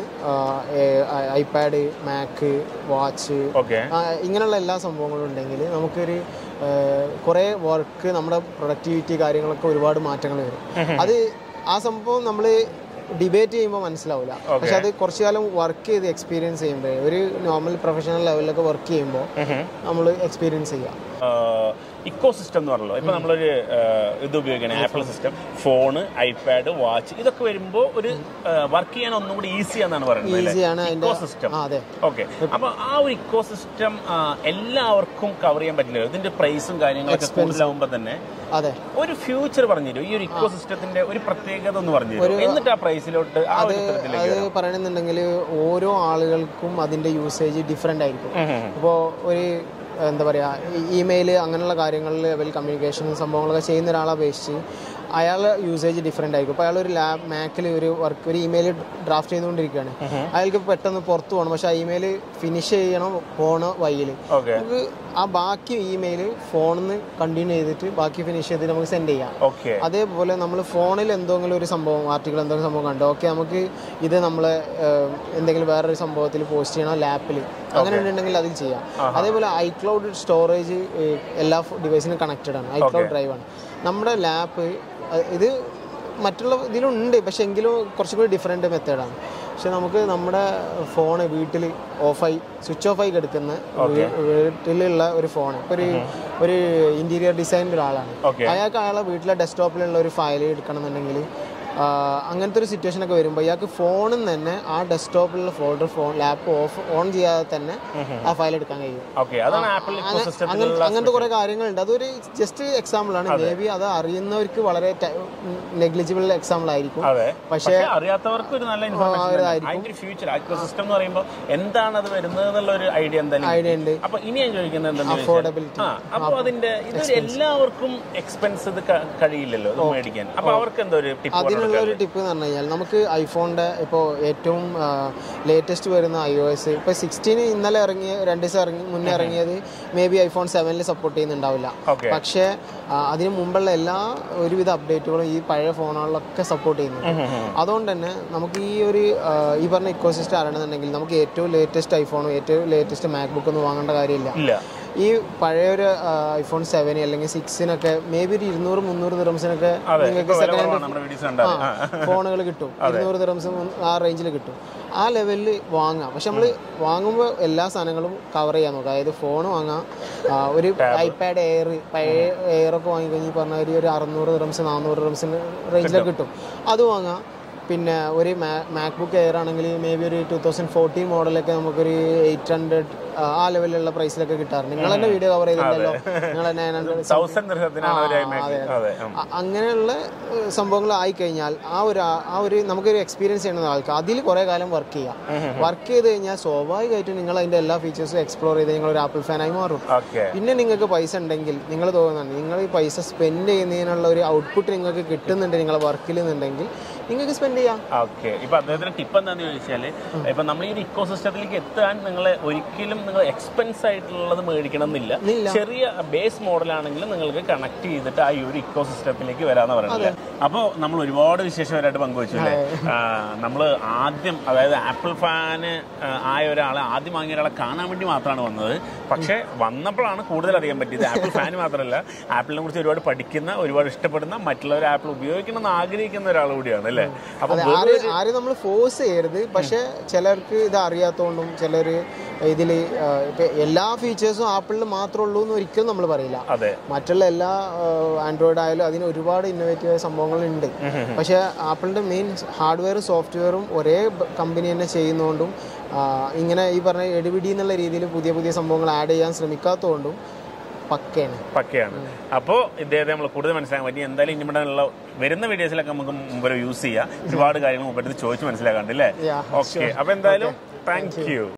ഐപാഡ്, മാക്ക്, വാച്ച്, ഇങ്ങനെയുള്ള എല്ലാ സംഭവങ്ങളും ഉണ്ടെങ്കിൽ നമുക്കൊരു കുറേ വർക്ക്, നമ്മുടെ പ്രൊഡക്ടിവിറ്റി കാര്യങ്ങളൊക്കെ ഒരുപാട് മാറ്റങ്ങൾ വരും. അത് ആ സംഭവം നമ്മൾ ഡിബേറ്റ് ചെയ്യുമ്പോൾ മനസ്സിലാവില്ല, പക്ഷെ അത് കുറച്ചു കാലം വർക്ക് ചെയ്ത് എക്സ്പീരിയൻസ് ചെയ്യുമ്പോൾ ഒരു നോർമൽ പ്രൊഫഷണൽ ലെവലിലൊക്കെ വർക്ക് ചെയ്യുമ്പോൾ നമ്മൾ എക്സ്പീരിയൻസ് ചെയ്യാം. ഇക്കോ സിസ്റ്റം എന്ന് പറഞ്ഞല്ലോ, ഇപ്പൊ നമ്മളൊരു ഇത് ഉപയോഗിക്കണം Apple system, phone, iPad, watch, ഇതൊക്കെ വരുമ്പോൾ ഒരു വർക്ക് ചെയ്യാൻ ഒന്നും കൂടി ഈസി എന്നാണ് പറയുന്നത് ഇക്കോ സിസ്റ്റം. ഓക്കെ, അപ്പൊ ആ ഒരു ഇക്കോ സിസ്റ്റം എല്ലാവർക്കും കവർ ചെയ്യാൻ പറ്റില്ല. ഇതിന്റെ പ്രൈസും കാര്യങ്ങളൊക്കെ കൂടുതലാവുമ്പോ തന്നെ ഒരു ഫ്യൂച്ചർ പറഞ്ഞു തരും, ഈ ഒരു ഇക്കോ സിസ്റ്റത്തിന്റെ ഒരു പ്രത്യേകത ഒന്ന് പറഞ്ഞു തരും, എന്നിട്ട് ആ പ്രൈസിലോട്ട് അത് പറയണമെന്നുണ്ടെങ്കിൽ ഓരോ ആളുകൾക്കും അതിന്റെ യൂസേജ് ഡിഫറെന്റ് ആയിരിക്കും. ഇപ്പോൾ ഒരു എന്താ പറയുക, ഇമെയിൽ അങ്ങനെയുള്ള കാര്യങ്ങളിൽ ലെവൽ കമ്മ്യൂണിക്കേഷൻ സംഭവങ്ങളൊക്കെ ചെയ്യുന്ന ഒരാളെ അപേക്ഷിച്ച് അയാളുടെ യൂസേജ് ഡിഫറെൻ്റ് ആയിരിക്കും. ഇപ്പോൾ അയാളൊരു ലാബ് മാക്കിൽ ഒരു വർക്ക് ഒരു ഇമെയിൽ ഡ്രാഫ്റ്റ് ചെയ്തുകൊണ്ടിരിക്കുകയാണ്, അയാൾക്ക് പെട്ടെന്ന് പുറത്ത് പോകണം, പക്ഷേ ആ ഇമെയിൽ ഫിനിഷ് ചെയ്യണം പോണ വഴിയിൽ നമുക്ക് ആ ബാക്കി ഇമെയിൽ ഫോണിൽ നിന്ന് കണ്ടിന്യൂ ചെയ്തിട്ട് ബാക്കി ഫിനിഷ് ചെയ്തിട്ട് നമുക്ക് സെൻഡ് ചെയ്യാം. അതേപോലെ നമ്മൾ ഫോണിൽ എന്തെങ്കിലും ഒരു സംഭവം ആർട്ടിക്കിൾ എന്തെങ്കിലും സംഭവം കണ്ടു, ഓക്കെ നമുക്ക് ഇത് നമ്മൾ എന്തെങ്കിലും വേറൊരു സംഭവത്തിൽ പോസ്റ്റ് ചെയ്യണം ലാപ്പിൽ, അങ്ങനെ ഉണ്ടെങ്കിൽ അതിൽ ചെയ്യാം. അതേപോലെ ഐക്ലൗഡ് സ്റ്റോറേജ് എല്ലാ ഡിവൈസിനും കണക്റ്റഡ് ആണ്, ഐക്ലൗഡ് ഡ്രൈവ് ആണ്. നമ്മുടെ ലാപ്പ് ഇത് മറ്റുള്ള ഇതിലുണ്ട്, പക്ഷെ എങ്കിലും കുറച്ചും കൂടി ഡിഫറെൻറ്റ് മെത്തേഡാണ്. പക്ഷെ നമുക്ക് നമ്മുടെ ഫോണ് വീട്ടിൽ ഓഫായി സ്വിച്ച് ഓഫ് ആയി കിടക്കുന്ന വീട്ടിലുള്ള ഒരു ഫോൺ, ഇപ്പോൾ ഒരു ഒരു ഇൻറ്റീരിയർ ഡിസൈനിൻ്റെ ഒരാളാണ്, അയാൾക്ക് അയാളെ വീട്ടിലെ ഡെസ്ക്ടോപ്പിലുള്ള ഒരു ഫയൽ എടുക്കണമെന്നുണ്ടെങ്കിൽ അങ്ങനത്തെ ഒരു സിറ്റുവേഷൻ ഒക്കെ വരുമ്പോൾ ഇയാൾക്ക് ഫോണിൽ നിന്ന് തന്നെ ആ ഡെസ്ക്ടോപ്പിലുള്ള folder phone lap off on ചെയ്യാതെ തന്നെ ആ ഫയൽ എടുക്കാൻ കഴിയും. അങ്ങനത്തെ കുറെ കാര്യങ്ങളുണ്ട്. അതൊരു ജസ്റ്റ് എക്സാമ്പിൾ ആണ്, മേ ബി അത് അറിയുന്നവർക്ക് വളരെ നെഗ്ലിജിബിൾ എക്സാമ്പിൾ ആയിരിക്കും, പക്ഷേ അറിയാത്തവർക്ക് ഒരു നല്ല ഐഡിയ ഉണ്ട്. അപ്പൊ ഇനി ഞാൻ ചോദിക്കുന്നത് അഫോർഡബിലിറ്റി. അപ്പൊ അതിന്റെ എല്ലാവർക്കും എക്സ്പെൻസ് കഴിയില്ലല്ലോ മേടിക്കാൻ, അപ്പൊ അവർക്ക് എന്തോ ഒരു ടിപ്പ് ഒരു ടിപ്പ് എന്ന് പറഞ്ഞു കഴിഞ്ഞാൽ നമുക്ക് ഐഫോണിൻ്റെ ഇപ്പോൾ ഏറ്റവും ലേറ്റസ്റ്റ് വരുന്ന ഐ ഒ എസ് ഇപ്പോൾ സിക്സ്റ്റീന് ഇന്നലെ ഇറങ്ങിയ രണ്ട് ദിവസം ഇറങ്ങി മുന്നേ ഇറങ്ങിയത് മേ ബി ഐഫോൺ സെവനിൽ സപ്പോർട്ട് ചെയ്യുന്നുണ്ടാവില്ല, പക്ഷേ അതിന് മുമ്പുള്ള എല്ലാ ഒരുവിധ അപ്ഡേറ്റുകളും ഈ പഴയ ഫോണുകളിലൊക്കെ സപ്പോർട്ട് ചെയ്യുന്നു. അതുകൊണ്ട് തന്നെ നമുക്ക് ഈ ഒരു ഈ പറഞ്ഞ ഇക്കോ സിസ്റ്റം അറിയണമെന്നുണ്ടെങ്കിൽ നമുക്ക് ഏറ്റവും ലേറ്റസ്റ്റ് ഐഫോണും ഏറ്റവും ലേറ്റസ്റ്റ് മാക്ബുക്ക് ഒന്നും വാങ്ങേണ്ട കാര്യമില്ല. ഈ പഴയൊരു ഐഫോൺ സെവൻ അല്ലെങ്കിൽ സിക്സിനൊക്കെ മേ ബി ഒരു ഇരുന്നൂറ് മുന്നൂറ് ദിറംസിനൊക്കെ നിങ്ങൾക്ക് സെക്കൻഡ് ഹാൻഡ് ഫോണുകൾ കിട്ടും, ഇരുന്നൂറ് ദിറംസ് ആ റേഞ്ചിൽ കിട്ടും. ആ ലെവലിൽ വാങ്ങാം. പക്ഷെ നമ്മൾ വാങ്ങുമ്പോൾ എല്ലാ സാധനങ്ങളും കവർ ചെയ്യാൻ നോക്കാം. അതായത് ഫോൺ വാങ്ങാം, ഒരു ഐപാഡ് എയർ പഴയ എയറൊക്കെ വാങ്ങിക്കഴിഞ്ഞ് പറഞ്ഞാൽ ഒരു അറുന്നൂറ് ദിറംസ് നാനൂറ് ദിറംസിന് റേഞ്ചിലൊക്കെ കിട്ടും, അത് വാങ്ങാം. പിന്നെ ഒരു മാക്ബുക്ക് എയർ ആണെങ്കിൽ മേ ബി ഒരു ടൂ തൗസൻഡ് ഫോർട്ടീൻ മോഡലൊക്കെ നമുക്കൊരു എയ്റ്റ് ഹൺഡ്രഡ് ആ ലെവലിലുള്ള പ്രൈസിലൊക്കെ കിട്ടാറുണ്ട്. നിങ്ങൾ തന്നെ വീഡിയോ കവർ ചെയ്തിട്ടുണ്ടല്ലോ, നിങ്ങൾ തന്നെ അങ്ങനെയുള്ള സംഭവങ്ങൾ ആയിക്കഴിഞ്ഞാൽ ആ ഒരു ആ ഒരു നമുക്കൊരു എക്സ്പീരിയൻസ് ചെയ്യുന്ന ആൾക്ക് അതിൽ കുറേ കാലം വർക്ക് ചെയ്യാം. വർക്ക് ചെയ്ത് കഴിഞ്ഞാൽ സ്വാഭാവികമായിട്ടും നിങ്ങൾ അതിൻ്റെ എല്ലാ ഫീച്ചേഴ്സും എക്സ്പ്ലോർ ചെയ്ത് നിങ്ങൾ ഒരു ആപ്പിൾ ഫാനായി മാറും. പിന്നെ നിങ്ങൾക്ക് പൈസ ഉണ്ടെങ്കിൽ നിങ്ങൾ തോന്നുന്നുണ്ട് നിങ്ങൾ ഈ പൈസ സ്പെൻഡ് ചെയ്യുന്നതിനുള്ള ഒരു ഔട്ട്പുട്ട് നിങ്ങൾക്ക് കിട്ടുന്നുണ്ട് നിങ്ങളെ വർക്കിൽ നിന്നുണ്ടെങ്കിൽ നിങ്ങൾക്ക് സ്പെൻഡ് ചെയ്യാം. ഓക്കെ. ഇപ്പൊ അദ്ദേഹത്തിന് ടിപ്പ് എന്താണെന്ന് ചോദിച്ചാൽ, ഇപ്പൊ നമ്മൾ ഈ ഒരു ഇക്കോ സിസ്റ്റത്തിലേക്ക് എത്താൻ നിങ്ങൾ ഒരിക്കലും നിങ്ങൾ എക്സ്പെൻസ് ആയിട്ടുള്ളത് മേടിക്കണം എന്നില്ല. ചെറിയ ബേസ് മോഡലാണെങ്കിലും നിങ്ങൾക്ക് കണക്ട് ചെയ്തിട്ട് ആ ഈ ഒരു ഇക്കോ സിസ്റ്റത്തിലേക്ക് വരാന്ന് പറയുന്നത്. അപ്പോൾ നമ്മൾ ഒരുപാട് വിശേഷപരമായിട്ട് പങ്കുവച്ചു അല്ലേ. നമ്മൾ ആദ്യം അതായത് ആപ്പിൾ ഫാന് ആയ ഒരാളെ ആദ്യം വാങ്ങിയ ഒരാളെ കാണാൻ വേണ്ടി മാത്രമാണ് വന്നത്. പക്ഷെ വന്നപ്പോഴാണ് കൂടുതൽ അറിയാൻ പറ്റിയത്. ആപ്പിൾ ഫാന് മാത്രമല്ല, ആപ്പിളിനെ കുറിച്ച് ഒരുപാട് പഠിക്കുന്ന, ഒരുപാട് ഇഷ്ടപ്പെടുന്ന, മറ്റുള്ളവർ ആപ്പിൾ ഉപയോഗിക്കണം എന്ന് ആഗ്രഹിക്കുന്ന ഒരാൾ കൂടിയാണ് അല്ലേ. അപ്പൊ ആരും നമ്മൾ ഫോഴ്സ് ചെയ്യരുത്. പക്ഷെ ചിലർക്ക് ഇത് അറിയാത്തതുകൊണ്ടും ചിലർ ഇതിൽ എല്ലാ ഫീച്ചേഴ്സും ആപ്പിളിൽ മാത്രമേ ഉള്ളൂ എന്ന് ഒരിക്കലും നമ്മൾ പറയില്ല. മറ്റുള്ള എല്ലാ ആൻഡ്രോയിഡ് ആയാലും അതിന് ഒരുപാട് ഇന്നോവേറ്റീവ് സംഭവങ്ങളുണ്ട്. പക്ഷെ ആപ്പിളിന്റെ മെയിൻ ഹാർഡ്വെയറും സോഫ്റ്റ്വെയറും ഒരേ കമ്പനി തന്നെ ചെയ്യുന്നതുകൊണ്ടും ഇങ്ങനെ ഈ പറഞ്ഞ എടിപിടി എന്നുള്ള രീതിയിൽ പുതിയ പുതിയ സംഭവങ്ങൾ ആഡ് ചെയ്യാൻ ശ്രമിക്കാത്തതുകൊണ്ടും പക്കയാണ് പക്കയാണ് അപ്പോൾ ഇദ്ദേഹത്തെ നമ്മൾ കൂടുതൽ മനസ്സിലാക്കാൻ പറ്റി. എന്തായാലും ഇനിയുള്ള വരുന്ന വീഡിയോസിലൊക്കെ നമുക്ക് മുമ്പ് യൂസ് ചെയ്യാം. ഒരുപാട് കാര്യങ്ങൾ മുമ്പ് ചോദിച്ച് മനസ്സിലാക്കാണ്ട് അല്ലേ. ഓക്കെ. അപ്പോൾ എന്തായാലും താങ്ക് യു.